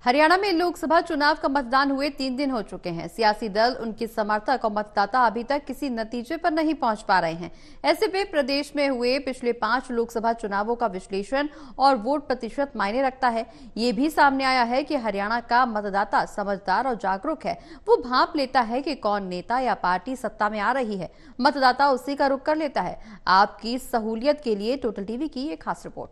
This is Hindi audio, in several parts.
हरियाणा में लोकसभा चुनाव का मतदान हुए 3 दिन हो चुके हैं। सियासी दल, उनके समर्थक और मतदाता अभी तक किसी नतीजे पर नहीं पहुंच पा रहे हैं। ऐसे में प्रदेश में हुए पिछले 5 लोकसभा चुनावों का विश्लेषण और वोट प्रतिशत मायने रखता है। ये भी सामने आया है कि हरियाणा का मतदाता समझदार और जागरूक है। वो भांप लेता है कि कौन नेता या पार्टी सत्ता में आ रही है। मतदाता उसी का रुख कर लेता है। आपकी सहूलियत के लिए टोटल टीवी की एक खास रिपोर्ट।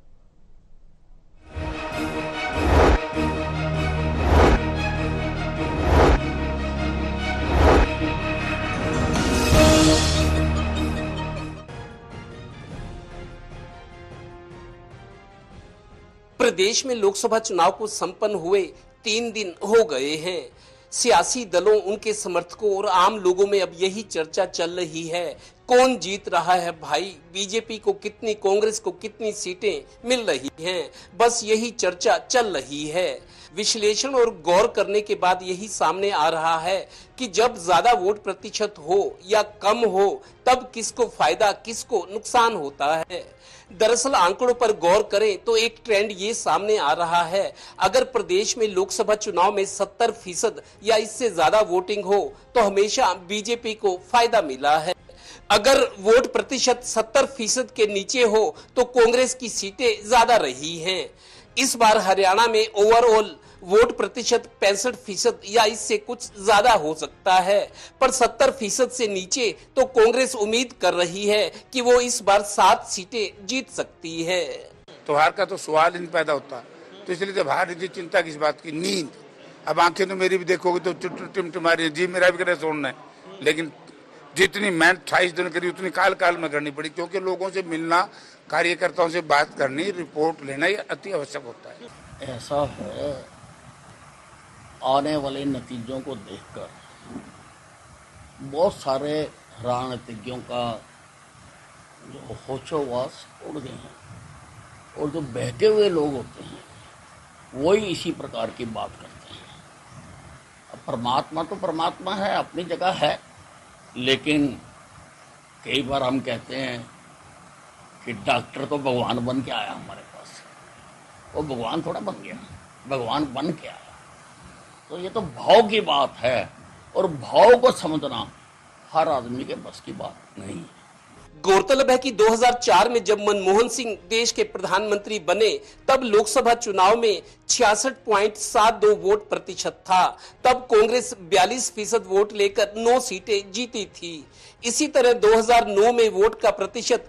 प्रदेश में लोकसभा चुनाव को संपन्न हुए 3 दिन हो गए हैं। सियासी दलों, उनके समर्थकों और आम लोगों में अब यही चर्चा चल रही है, कौन जीत रहा है भाई, बीजेपी को कितनी, कांग्रेस को कितनी सीटें मिल रही हैं। बस यही चर्चा चल रही है। विश्लेषण और गौर करने के बाद यही सामने आ रहा है कि जब ज्यादा वोट प्रतिशत हो या कम हो, तब किसको फायदा, किसको नुकसान होता है। दरअसल आंकड़ों पर गौर करें तो एक ट्रेंड ये सामने आ रहा है, अगर प्रदेश में लोकसभा चुनाव में 70% या इससे ज्यादा वोटिंग हो तो हमेशा बीजेपी को फायदा मिला है। अगर वोट प्रतिशत 70% के नीचे हो तो कांग्रेस की सीटें ज्यादा रही हैं। इस बार हरियाणा में ओवरऑल वोट प्रतिशत 65% या इससे कुछ ज्यादा हो सकता है, पर 70% से नीचे तो कांग्रेस उम्मीद कर रही है कि वो इस बार 7 सीटें जीत सकती है। तो हार का तो सवाल ही नहीं पैदा होता, तो इसलिए जब हार रही थी चिंता किस बात की, नींद। अब आंखें तो मेरी भी देखोगे तो टिमटिमारी, जी मेरा भी करे सोना है, लेकिन जितनी मेहनत 28 दिन करी उतनी काल काल में करनी पड़ी, क्योंकि लोगों से मिलना, कार्यकर्ताओं से बात करनी, रिपोर्ट लेना ये अति आवश्यक होता है। ऐसा है, आने वाले नतीजों को देखकर बहुत सारे राजनीतिज्ञों का जो होशोवास उड़ गए हैं, और जो बहके हुए लोग होते हैं वही इसी प्रकार की बात करते हैं। अब परमात्मा तो परमात्मा है, अपनी जगह है, लेकिन कई बार हम कहते हैं कि डॉक्टर तो भगवान बन के आया हमारे पास, वो भगवान थोड़ा बन गया, भगवान बन के आया। तो ये तो भाव की बात है, और भाव को समझना हर आदमी के बस की बात नहीं है। गौरतलब है कि 2004 में जब मनमोहन सिंह देश के प्रधानमंत्री बने, तब लोकसभा चुनाव में 66.72 वोट प्रतिशत था। तब कांग्रेस 42% वोट लेकर 9 सीटें जीती थी। इसी तरह 2009 में वोट का प्रतिशत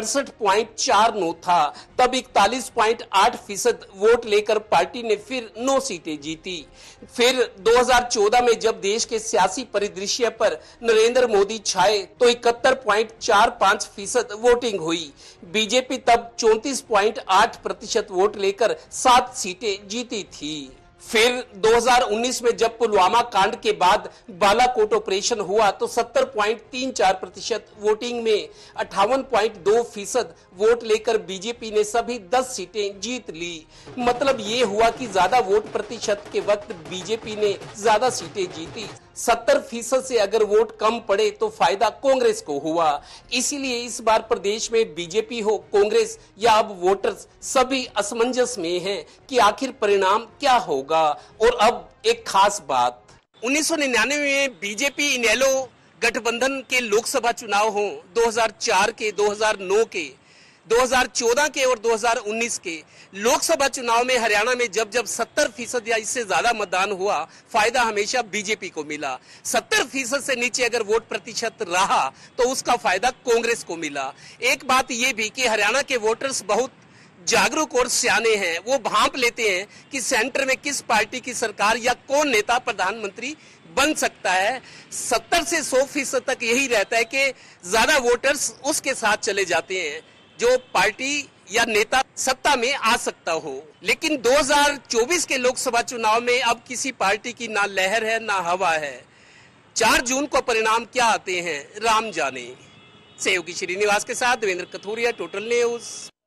67.49 था। तब 41.8% वोट लेकर पार्टी ने फिर 9 सीटें जीती। फिर 2014 में जब देश के सियासी परिदृश्य पर नरेंद्र मोदी छाए तो 71.45% वोटिंग हुई। बीजेपी तब 34.8% वोट लेकर 7 सीटें जीती थी। फिर 2019 में जब पुलवामा कांड के बाद बालाकोट ऑपरेशन हुआ तो 70.34% वोटिंग में 58.2% वोट लेकर बीजेपी ने सभी 10 सीटें जीत ली। मतलब ये हुआ कि ज्यादा वोट प्रतिशत के वक्त बीजेपी ने ज्यादा सीटें जीती। 70% से अगर वोट कम पड़े तो फायदा कांग्रेस को हुआ। इसीलिए इस बार प्रदेश में बीजेपी हो, कांग्रेस या अब वोटर्स सभी असमंजस में हैं कि आखिर परिणाम क्या होगा। और अब एक खास बात, 1999 में बीजेपी इनेलो गठबंधन के लोकसभा चुनाव हो, 2004 के, 2009 के, 2014 के और 2019 के लोकसभा चुनाव में हरियाणा में जब जब 70% या इससे ज्यादा मतदान हुआ, फायदा हमेशा बीजेपी को मिला। 70% से नीचे अगर वोट प्रतिशत रहा तो उसका फायदा कांग्रेस को मिला। एक बात यह भी कि हरियाणा के वोटर्स बहुत जागरूक और सियाने हैं। वो भांप लेते हैं कि सेंटर में किस पार्टी की सरकार या कौन नेता प्रधानमंत्री बन सकता है। 70 से 100% तक यही रहता है कि ज्यादा वोटर्स उसके साथ चले जाते हैं जो पार्टी या नेता सत्ता में आ सकता हो। लेकिन 2024 के लोकसभा चुनाव में अब किसी पार्टी की ना लहर है ना हवा है। 4 जून को परिणाम क्या आते हैं राम जाने। सहयोगी श्रीनिवास के साथ देवेंद्र कथोरिया, टोटल न्यूज।